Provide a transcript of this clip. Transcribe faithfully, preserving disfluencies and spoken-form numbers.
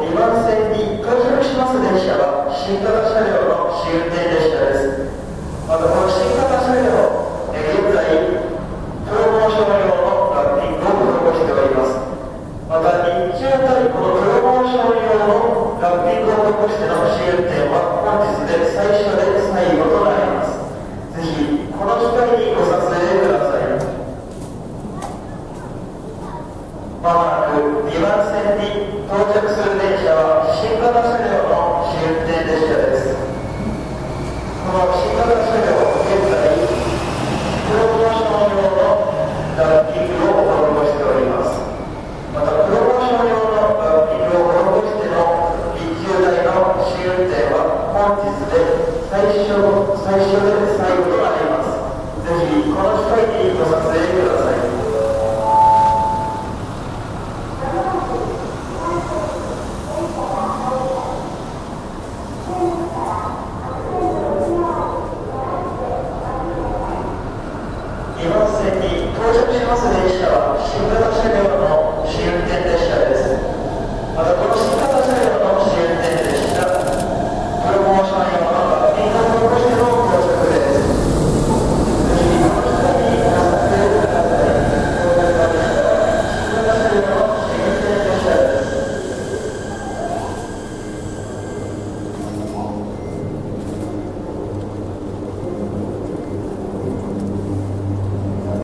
にばん線に到着します電車は新型車両の試運転列車です。またこの新型車両、え現在プロモーション用のラッピングを施しております。また日中あたりこのプロモーション用のラッピングを施しての試運転は本日で最初で最後となります。ぜひこの機会にご撮影ください。まもなくにばん線に到着する電車は新型車両の試運転列車です。この新型車両、現在プロモーション用のラッピングを施しております。またプロモーション用のラッピングを施しての日中台の試運転は本日で最初最初で最後となります。ぜひこの機会にご撮影